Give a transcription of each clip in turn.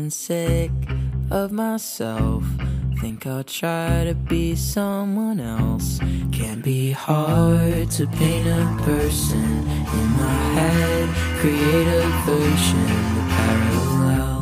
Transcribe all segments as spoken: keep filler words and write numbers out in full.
getting sick of myself. Think I'll try to be someone else. Can be hard to paint a person in my head, create a version, the parallel.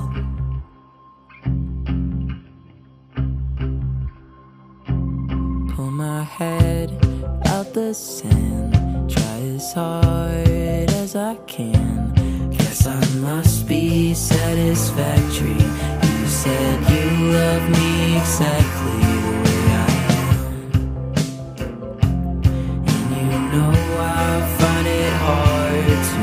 Pull my head out the sand, try as hard as I can. Guess I must be satisfactory. You said you love me exactly the way I am, and you know I find it hard to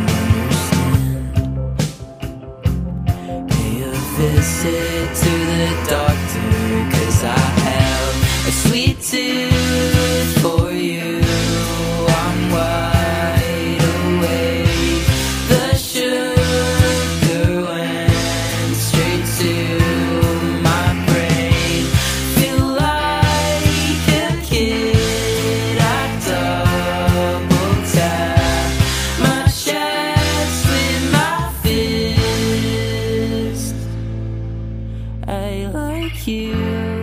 understand. Pay a visit to the doctor, 'cause I have a sweet tooth for you. I'm wide awake. The sugar went straight to my brain. Feel like a kid. I double tap my chest with my fist. I like you.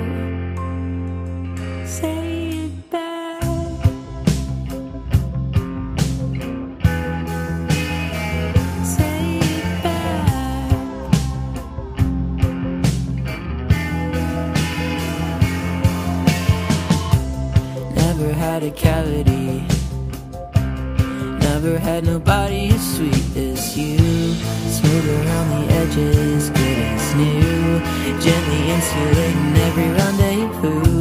Say it back. Say it back. Never had a cavity, never had nobody as sweet as you. Smooth around the edges, good as new, gently insulating every rendezvous.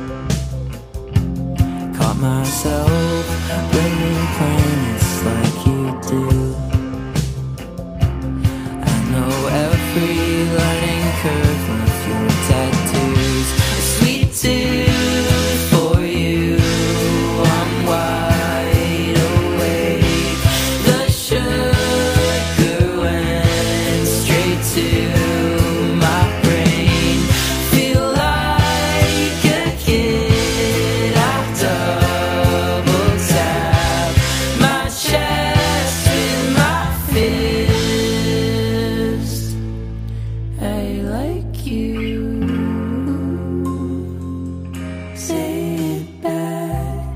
Caught myself blaming planets like you do. I know every learning curve of your tattoos. A sweet tooth for you. I'm wide awake. The sugar went straight to my brain. Feel like a kid. I double tap my chest with my fist. I like you. Say it back.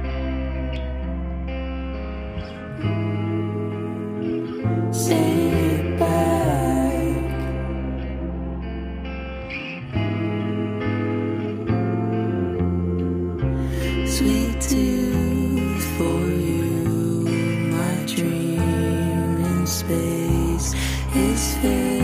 Say it back. Sweet tooth for you. My dream in space is filled